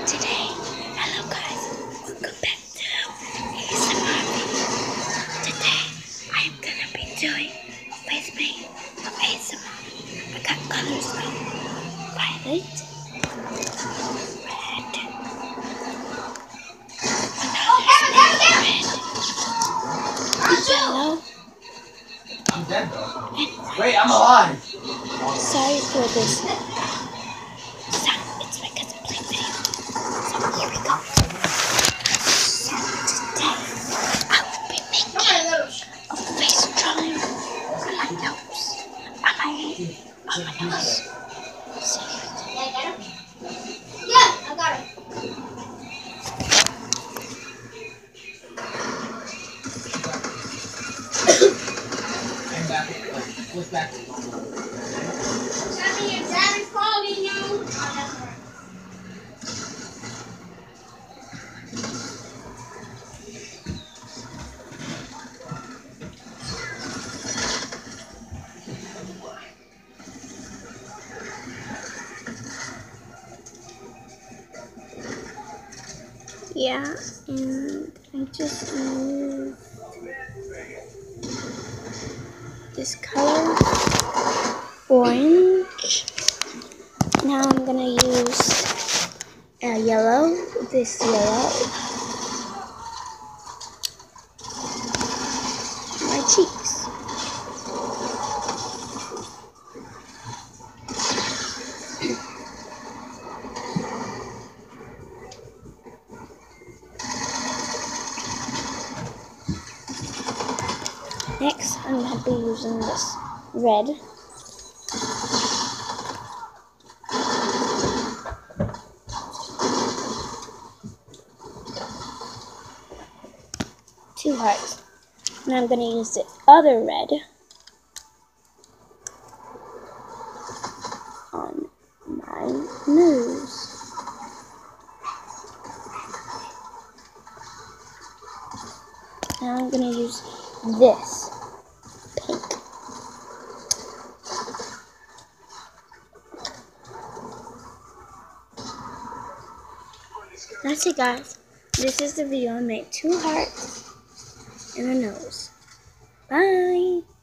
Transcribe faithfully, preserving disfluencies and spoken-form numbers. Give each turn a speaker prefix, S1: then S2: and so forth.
S1: Today, hello guys, welcome back to A S M R video. Today, I am gonna be doing a face paint of A S M R. I got colors of violet, red, red, yellow,
S2: I'm dead though. Wait, I'm alive.
S1: Sorry for this sound. It's because I'm playing video. So here we go. So today I will be making a face drawing on my nose. On my on my nose. See?
S3: Yeah, I got it. Yeah, I got it.
S2: I'm back. What's back?
S3: Sammy, your dad is calling you.
S1: Yeah, and I just used this color, orange. Now I'm gonna use uh, yellow, this yellow, my cheeks. Next, I'm going to be using this red. Two hearts. And I'm going to use the other red on my nose. Now I'm going to use this pink. That's it, guys. This is the video. I made two hearts and a nose. Bye.